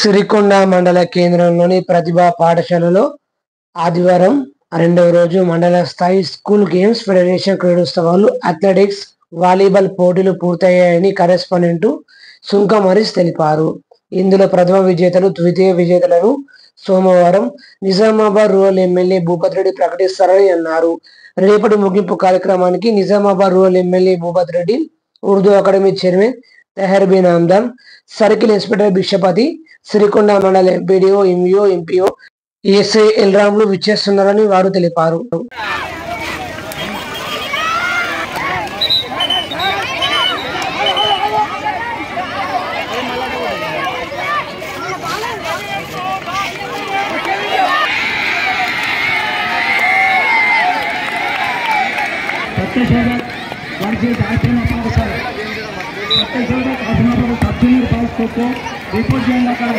సిరికొండ మండల కేంద్రంలోని ప్రతిభా పాఠశాలలో ఆదివారం రెండవ రోజు మండల స్థాయి స్కూల్ గేమ్స్ ఫెడరేషన్ క్రీడోత్సవాలు అథ్లెటిక్స్ వాలీబాల్ పోటీలు పూర్తయ్యాయని కరెస్పాండెంట్ సుంకం హరీష్ తెలిపారు. ఇందులో ప్రథమ విజేతలు, ద్వితీయ విజేతలను సోమవారం నిజామాబాద్ రూరల్ ఎమ్మెల్యే భూపత్ రెడ్డి ప్రకటిస్తారని అన్నారు. రేపటి ముగింపు కార్యక్రమానికి Nizamabad rural MLA Bhupath Reddy, Urdu academy chairman Tehrabeen Hamdan, circle inspector Bhikshapati, Sirikonda మండల MPDO, MEO, MPO, SI L Ramulu విచ్చేస్తున్నారని వారు తెలిపారు. రిపోర్ట్ చేయండి. అక్కడ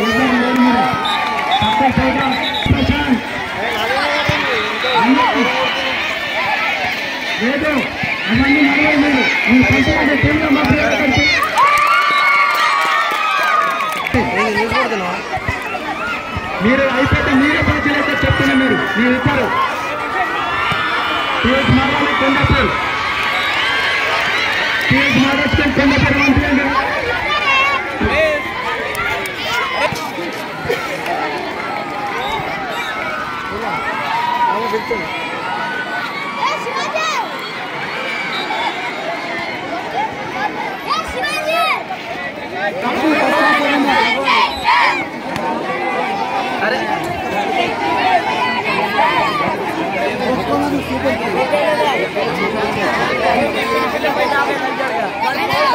లేదు అవన్నీ మీరు అయిపోతే మీరే బాధ్యులు అయితే చెప్తున్నా. మీరు ఇస్తారు కొండపేరు మహారాష్ట్ర కొండపేరు మంత్రి अरे